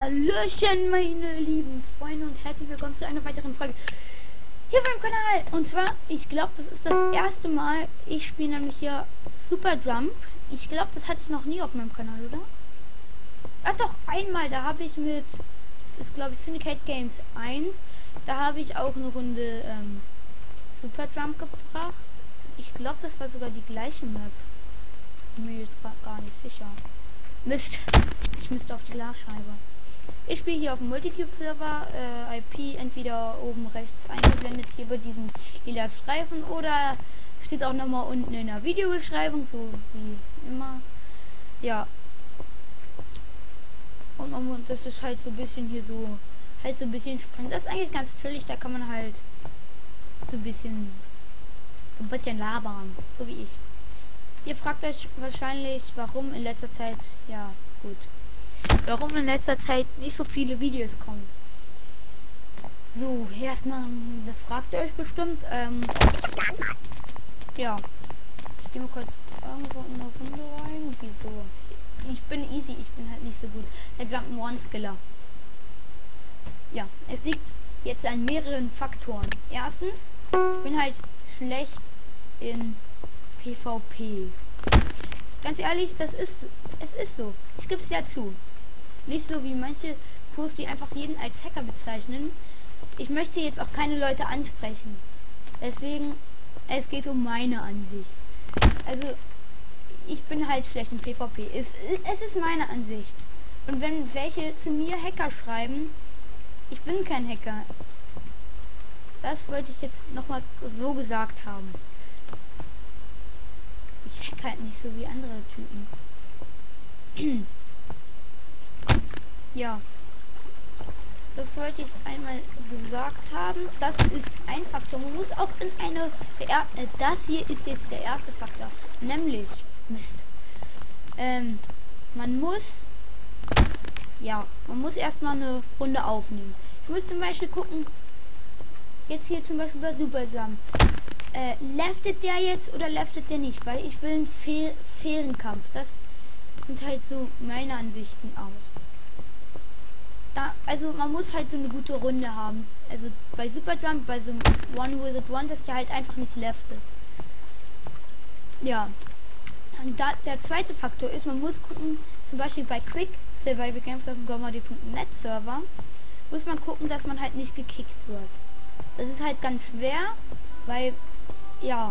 Hallöchen, meine lieben Freunde, und herzlich willkommen zu einer weiteren Folge hier auf meinem Kanal. Und zwar, ich glaube, das ist das erste Mal, ich spiele nämlich hier Super Jump. Ich glaube, das hatte ich noch nie auf meinem Kanal, oder? Ach doch, einmal, da habe ich mit, das ist glaube ich Syndicate Games 1, da habe ich auch eine Runde Super Jump gebracht. Ich glaube, das war sogar die gleiche Map. Bin mir jetzt gar nicht sicher. Mist, ich müsste auf die Glasscheibe. Ich spiele hier auf dem Multicube-Server, IP entweder oben rechts eingeblendet hier bei diesem lila Streifen oder steht auch nochmal unten in der Videobeschreibung, so wie immer. Ja. Und das ist halt so ein bisschen hier so, halt so ein bisschen spannend. Das ist eigentlich ganz chillig, da kann man halt so ein bisschen labern, so wie ich. Ihr fragt euch wahrscheinlich, warum in letzter Zeit, ja gut, warum in letzter Zeit nicht so viele Videos kommen. So, erstmal, das fragt ihr euch bestimmt. Ja, ich gehe mal kurz irgendwo in eine Runde rein. Wieso? Ich bin easy, ich bin halt nicht so gut. Der Jump'n'Run-Skiller. Ja, es liegt jetzt an mehreren Faktoren. Erstens, ich bin halt schlecht in PvP. Ganz ehrlich, es ist so. Ich gebe es ja zu. Nicht so wie manche Posts, die einfach jeden als Hacker bezeichnen. Ich möchte jetzt auch keine Leute ansprechen. Deswegen, es geht um meine Ansicht. Also, ich bin halt schlecht in PvP. Es ist meine Ansicht. Und wenn welche zu mir Hacker schreiben, ich bin kein Hacker. Das wollte ich jetzt nochmal so gesagt haben. Ich hack halt nicht so wie andere Typen. Ja. Das wollte ich einmal gesagt haben. Das ist ein Faktor. Man muss auch in eine... das hier ist jetzt der erste Faktor. Nämlich... Mist. Man muss... Ja, man muss erstmal eine Runde aufnehmen. Ich muss zum Beispiel gucken... Jetzt hier zum Beispiel bei Super Jump. Leftet der jetzt oder leftet der nicht? Weil ich will einen fairen Kampf. Das sind halt so meine Ansichten auch. Also man muss halt so eine gute Runde haben. Also bei Super Jump, bei so einem One Wizard One, dass der halt einfach nicht leftet. Ja. Und der zweite Faktor ist, man muss gucken, zum Beispiel bei Quick Survival Games auf dem Gomadi.net Server, muss man gucken, dass man halt nicht gekickt wird. Das ist halt ganz schwer, weil ja,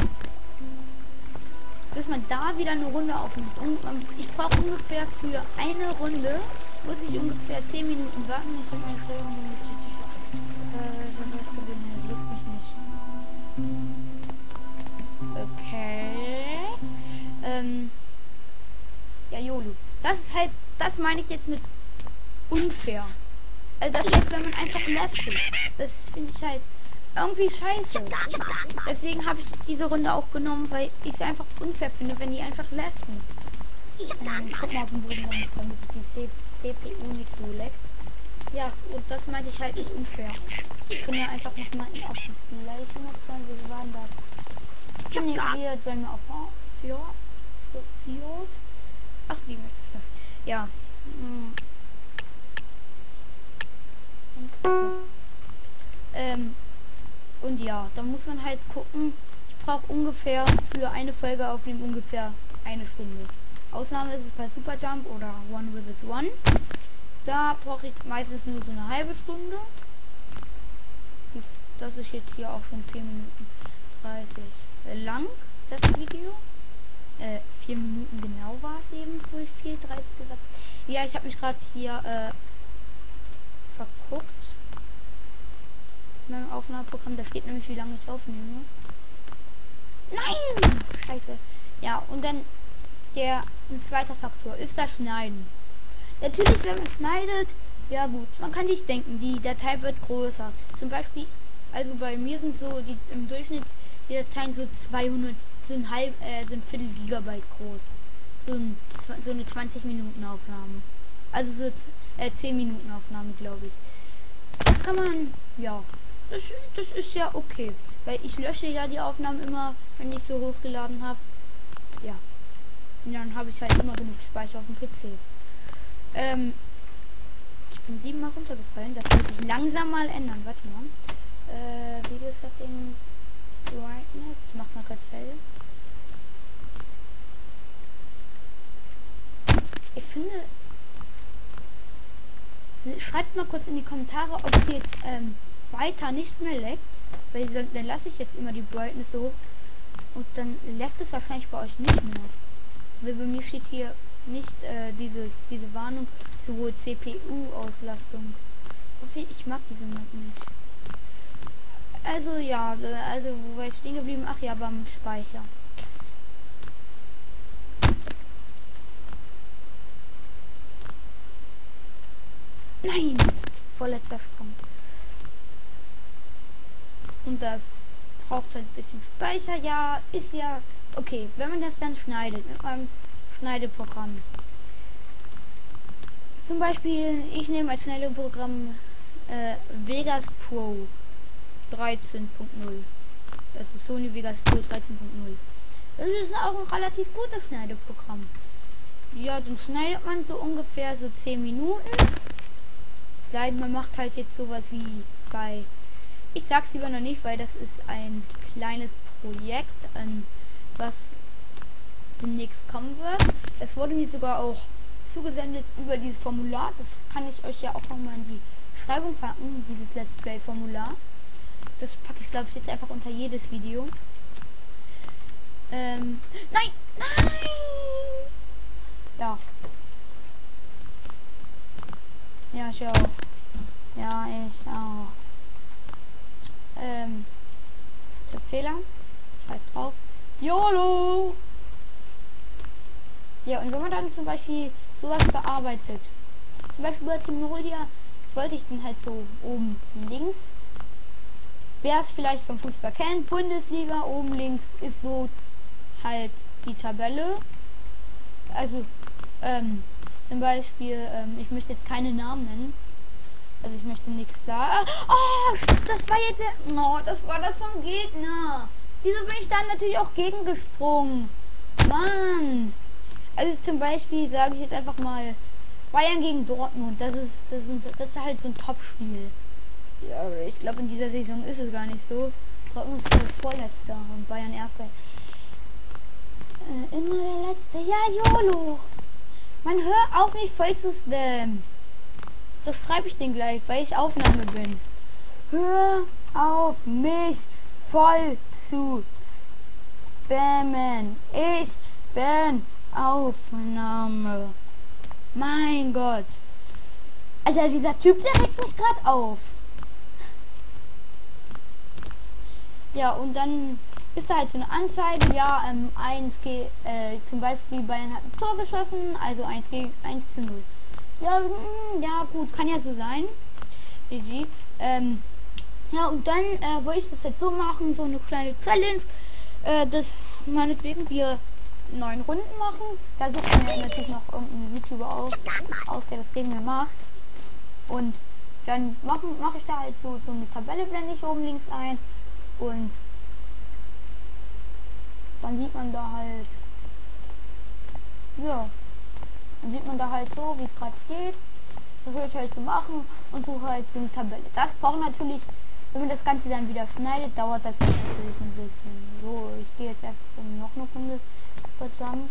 bis man da wieder eine Runde aufnimmt. Und ich brauche ungefähr für eine Runde, muss ich ungefähr 10 Minuten warten. Ich habe meine Steuerung nicht richtig. Ich habe das Problem, hier juckt mich nicht. Okay. Ja, YOLO. Das ist halt, das meine ich jetzt mit unfair. Also das heißt, wenn man einfach leftet. Das finde ich halt irgendwie scheiße. Deswegen habe ich jetzt diese Runde auch genommen, weil ich es einfach unfair finde, wenn die einfach leften. Ich guck mal auf den Boden, damit die CPU nicht so leckt. Ja, und das meinte ich halt mit unfair. Ich bin ja einfach noch mal auf die gleiche Map sein. Wie war denn das? Ich bin hier dann auf Fjord. Ach, die Map ist das. Ja. So. Und ja, da muss man halt gucken. Ich brauche ungefähr für eine Folge aufnehmen ungefähr eine Stunde. Ausnahme ist es bei Super Jump oder One Wizard One. Da brauche ich meistens nur so eine halbe Stunde. Das ist jetzt hier auch schon 4 Minuten 30 lang, das Video. 4 Minuten genau war es eben, wo ich 4:30 gesagt habe. Ja, ich habe mich gerade hier verguckt. In meinem Aufnahmeprogramm, da steht nämlich, wie lange ich aufnehme. Nein! Scheiße. Ja, und dann ein zweiter Faktor ist das Schneiden. Natürlich, wenn man schneidet, ja gut, man kann sich denken, die Datei wird größer. Zum Beispiel, also bei mir sind so im Durchschnitt die Dateien so 200, sind Viertel Gigabyte groß. So eine 20 Minuten Aufnahme. Also so 10 Minuten Aufnahme, glaube ich. Das kann man, ja, das ist ja okay. Weil ich lösche ja die Aufnahmen immer, wenn ich so hochgeladen habe. Ja. Und dann habe ich halt immer genug Speicher auf dem PC. bin 7-mal runtergefallen. Das wird sich langsam mal ändern. Warte mal. Video Setting Brightness. Ich mach's mal kurz hell. Ich finde. Schreibt mal kurz in die Kommentare, ob es jetzt weiter nicht mehr leckt. Weil dann lasse ich jetzt immer die Brightness so hoch. Und dann leckt es wahrscheinlich bei euch nicht mehr. Weil bei mir steht hier nicht diese Warnung zu hohe CPU-Auslastung. Ich mag diese Map nicht. Also ja, wo war ich stehen geblieben? Ach ja, beim Speicher. Nein! Vorletzter Sprung. Und das braucht halt ein bisschen Speicher. Ja, ist ja okay, wenn man das dann schneidet mit meinem Schneideprogramm. Zum Beispiel, ich nehme als Schneideprogramm Vegas Pro 13.0. Das ist Sony Vegas Pro 13.0. Das ist auch ein relativ gutes Schneideprogramm. Ja, dann schneidet man so ungefähr so 10 Minuten. Man macht halt jetzt sowas wie bei... Ich sag's lieber noch nicht, weil das ist ein kleines Projekt, was demnächst kommen wird. Es wurde mir sogar auch zugesendet über dieses Formular. Das kann ich euch ja auch nochmal in die Beschreibung packen, dieses Let's Play Formular. Das packe ich, glaube ich, jetzt einfach unter jedes Video. Nein! Nein! Ja. Ja, ich auch. Ja, ich auch. Ich hab Fehler. Scheiß drauf. YOLO! Ja, und wenn man dann zum Beispiel sowas bearbeitet, zum Beispiel bei Team Nolia, wollte ich den halt so oben links, wer es vielleicht vom Fußball kennt, Bundesliga, oben links ist so halt die Tabelle. Also, zum Beispiel, ich möchte jetzt keine Namen nennen. Also ich möchte nichts sagen. Oh, das war jetzt der... Oh, das war das vom Gegner. Wieso bin ich dann natürlich auch gegengesprungen? Mann. Also zum Beispiel sage ich jetzt einfach mal Bayern gegen Dortmund. Das ist halt so ein Top-Spiel. Ja, ich glaube in dieser Saison ist es gar nicht so. Dortmund ist der Vorletzter und Bayern Erster. Immer der Letzte. Ja, YOLO. Man, hör auf, mich voll zu spammen. Das schreibe ich den gleich, weil ich Aufnahme bin. Hör auf, mich voll zu spammen. Ich bin Aufnahme. Mein Gott. Alter, dieser Typ, der regt mich gerade auf. Ja, und dann ist da halt so eine Anzeige. Ja, 1G, zum Beispiel Bayern hat ein Tor geschossen, also 1:0. Ja, ja, gut, kann ja so sein. GG. Ja, und dann wollte ich das jetzt so machen, so eine kleine Challenge, dass meinetwegen wir 9 Runden machen. Da sucht man ja natürlich noch irgendeinen YouTuber aus, der das gegen mir macht. Und dann mache ich da halt so eine Tabelle, blende ich oben links ein. Und dann sieht man da halt, ja, dann sieht man da halt so, wie es gerade steht. Das will ich halt so machen und suche halt so eine Tabelle. Das braucht natürlich, wenn man das Ganze dann wieder schneidet, dauert das natürlich ein bisschen. So, ich gehe jetzt einfach noch eine Runde Spot-Jump.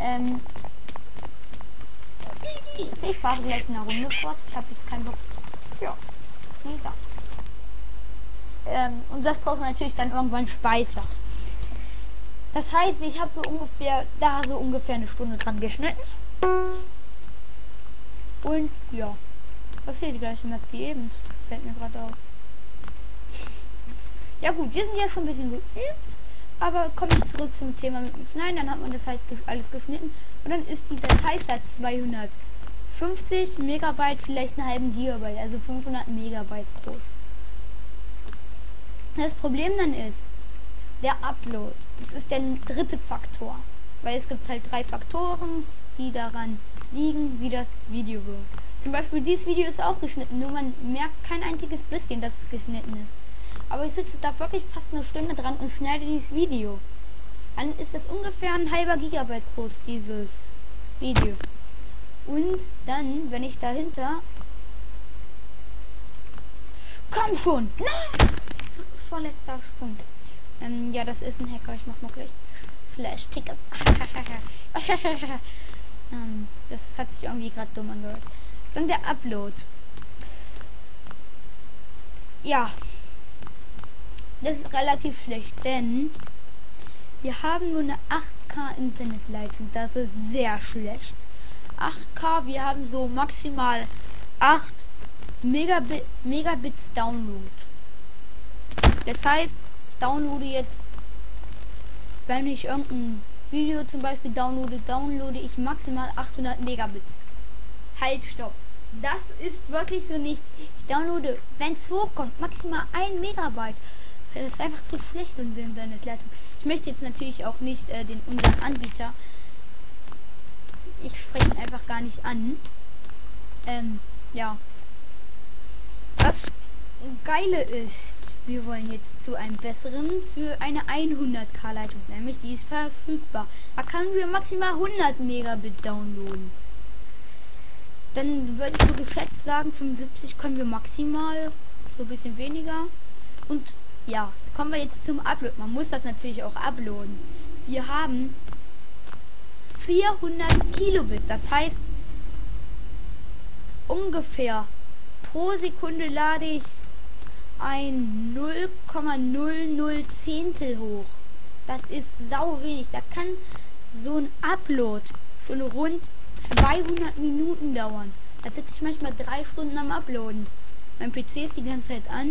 Ich fahre gleich eine Runde fort. Ich habe jetzt keinen Bock. Ja, nee, da. Und das braucht man natürlich dann irgendwann Speicher. Das heißt, ich habe so ungefähr eine Stunde dran geschnitten. Und ja, das ist hier die gleiche Map wie eben. Fällt mir gerade auf. Ja gut, wir sind ja schon ein bisschen geübt. Aber komme ich zurück zum Thema mit dem Schneiden. Dann hat man das halt alles geschnitten. Und dann ist die Dateiflat 250 Megabyte, vielleicht einen halben Gigabyte. Also 500 Megabyte groß. Das Problem dann ist, der Upload. Das ist der dritte Faktor. Weil es gibt halt 3 Faktoren, die daran liegen, wie das Video wird. Zum Beispiel dieses Video ist auch geschnitten, nur man merkt kein einziges bisschen, dass es geschnitten ist. Aber ich sitze da wirklich fast eine Stunde dran und schneide dieses Video. Dann ist das ungefähr ein halber Gigabyte groß, dieses Video. Und dann, wenn ich dahinter Komm schon! Nein! Vorletzter Sprung. Ja, das ist ein Hacker. Ich mach mal gleich /ticket. Das hat sich irgendwie gerade dumm angehört. Dann der Upload. Ja. Das ist relativ schlecht, denn wir haben nur eine 8K Internetleitung. Das ist sehr schlecht. 8K, wir haben so maximal 8 Megabits Download. Das heißt, ich downloade jetzt, wenn ich irgendein Video zum Beispiel downloade ich maximal 800 Megabits. Halt, stopp. Das ist wirklich so nicht. Ich downloade, wenn es hochkommt, maximal 1 Megabyte. Das ist einfach zu schlecht, unsere Internetleitung. Ich möchte jetzt natürlich auch nicht unseren Anbieter. Ich spreche ihn einfach gar nicht an. Ja. Das Geile ist, wir wollen jetzt zu einem besseren für eine 100K Leitung, nämlich die ist verfügbar. Da können wir maximal 100 Megabit downloaden. Dann würde ich so geschätzt sagen, 75 können wir maximal, so ein bisschen weniger. Und ja, kommen wir jetzt zum Upload. Man muss das natürlich auch uploaden. Wir haben 400 Kilobit, das heißt ungefähr pro Sekunde lade ich ein 0,00 Zehntel hoch. Das ist sau wenig. Da kann so ein Upload schon rund 200 Minuten dauern. Da sitze ich manchmal 3 Stunden am Uploaden. Mein PC ist die ganze Zeit an.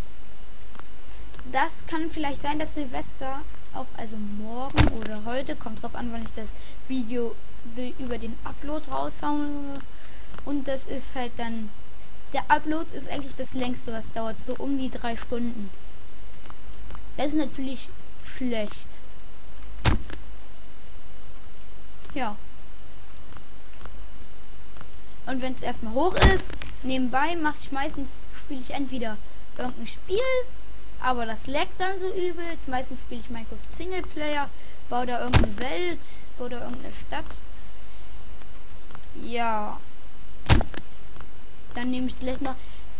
Das kann vielleicht sein, dass Silvester auch, also morgen oder heute, kommt drauf an, wann ich das Video über den Upload raushaue. Und das ist halt dann, der Upload ist eigentlich das längste, was dauert, so um die 3 Stunden. Das ist natürlich schlecht. Ja. Und wenn es erstmal hoch ist, nebenbei spiele ich entweder irgendein Spiel, aber das laggt dann so übel. Meistens spiele ich Minecraft Singleplayer, baue da irgendeine Welt oder irgendeine Stadt. Ja. Dann nehme ich gleich noch.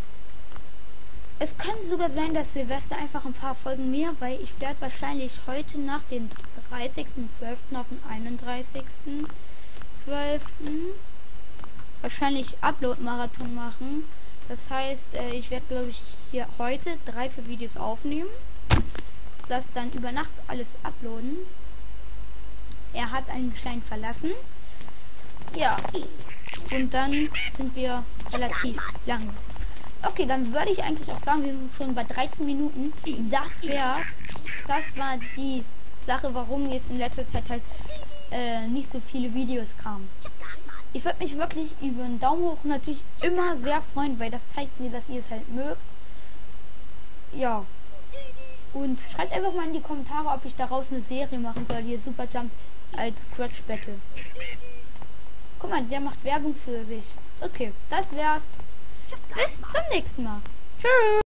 Es könnte sogar sein, dass Silvester einfach ein paar Folgen mehr, weil ich werde wahrscheinlich heute nach den 30.12. auf den 31.12. wahrscheinlich Upload-Marathon machen. Das heißt, ich werde, glaube ich, hier heute 3, 4 Videos aufnehmen. Das dann über Nacht alles uploaden. Er hat einen Stein verlassen. Ja. Und dann sind wir relativ lang. Okay, dann würde ich eigentlich auch sagen, wir sind schon bei 13 Minuten. Das wär's. Das war die Sache, warum jetzt in letzter Zeit halt nicht so viele Videos kamen. Ich würde mich wirklich über einen Daumen hoch natürlich immer sehr freuen, weil das zeigt mir, dass ihr es halt mögt. Ja. Und schreibt einfach mal in die Kommentare, ob ich daraus eine Serie machen soll, hier Super Jump als Scratch Battle. Guck mal, der macht Werbung für sich. Okay, das wär's. Bis zum nächsten Mal. Tschüss.